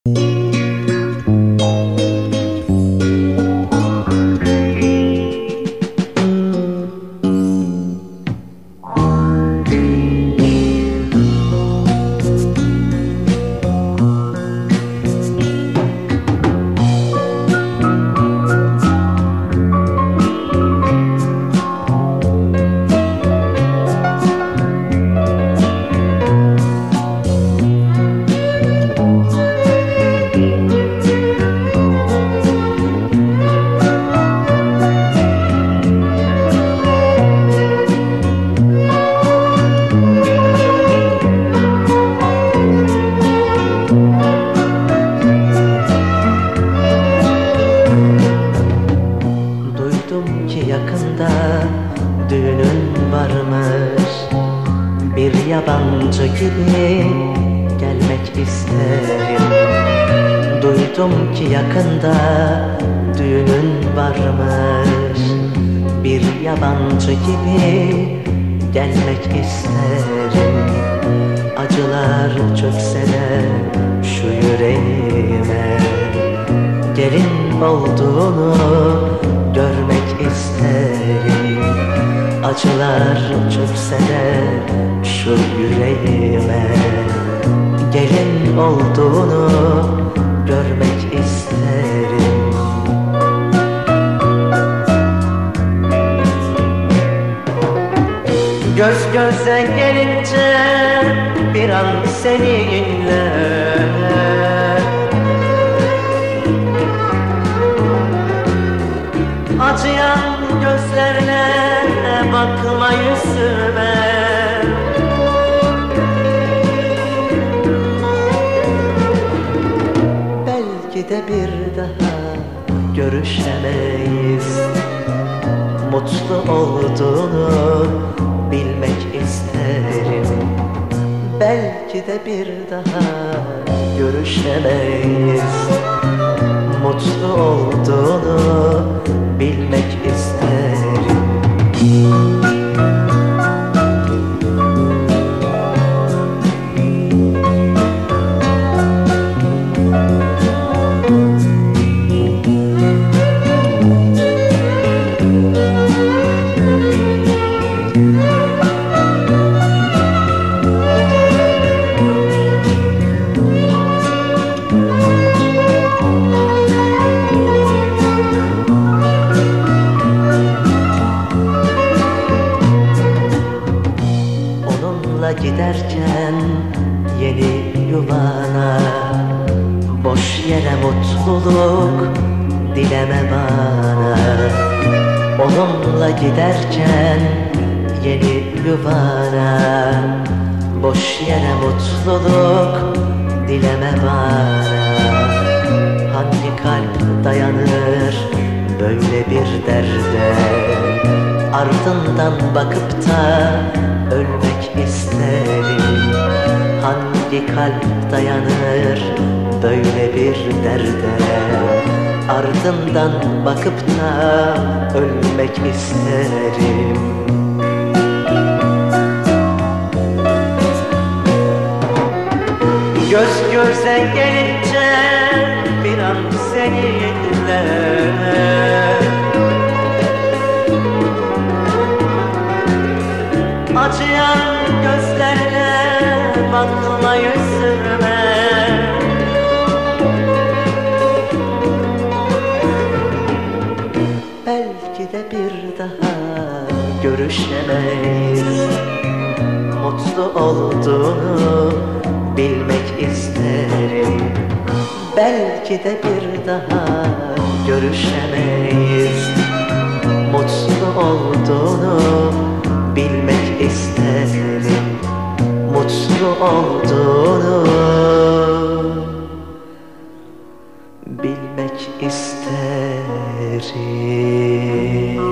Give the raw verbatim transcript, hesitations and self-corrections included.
Yakında düğünün varmış, bir yabancı gibi gelmek isterim. Duydum ki yakında düğünün varmış, bir yabancı gibi gelmek isterim. Acılar çökse de şu yüreğime, gelin olduğunu görmek isterim. Acılar çökse de şu yüreğime, gelin olduğunu görmek isterim. Göz göze gelince bir an seninle, acıyan gözlerine bakma yüzüme. Belki de bir daha görüşemeyiz, mutlu olduğunu bilmek isterim. Belki de bir daha görüşemeyiz, mutlu olduğunu bilmek isterim. Giderken yeni yuvana, boş yere mutluluk dileme bana. Onunla giderken yeni yuvana, boş yere mutluluk dileme bana. Hangi kalp dayanır böyle bir derde, ardından bakıp da ölmek isterim. Hangi kalp dayanır böyle bir derde, ardından bakıp da ölmek isterim. Göz göze gelince bir an seninle, acıyan gözlerine bakma yüzüme. Belki de bir daha görüşemeyiz, mutlu olduğunu bilmek isterim. Belki de bir daha görüşemeyiz, mutlu olduğunu bilmek isterim. Mutlu olduğunu bilmek isterim.